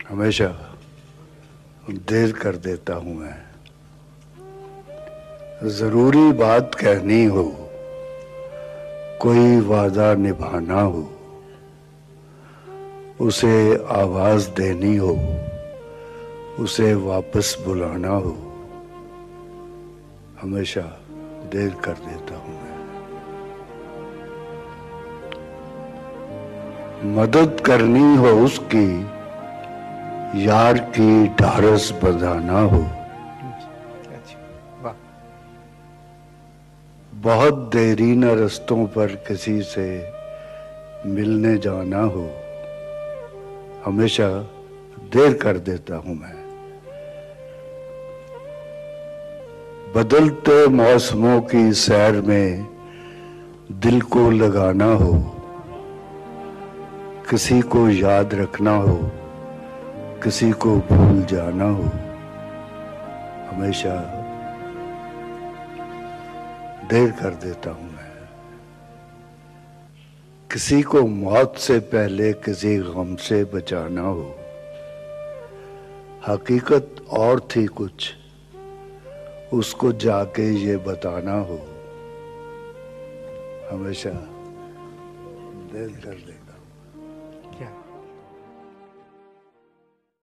हमेशा देर कर देता हूं मैं। जरूरी बात कहनी हो, कोई वादा निभाना हो, उसे आवाज देनी हो, उसे वापस बुलाना हो, हमेशा देर कर देता हूं मैं। मदद करनी हो उसकी, यार की ढारस बंधाना हो, बहुत देरी न रस्तों पर किसी से मिलने जाना हो, हमेशा देर कर देता हूं मैं। बदलते मौसमों की सैर में दिल को लगाना हो, किसी को याद रखना हो, किसी को भूल जाना हो, हमेशा देर कर देता हूं मैं। किसी को मौत से पहले किसी गम से बचाना हो, हकीकत और थी कुछ, उसको जाके ये बताना हो, हमेशा देर कर देता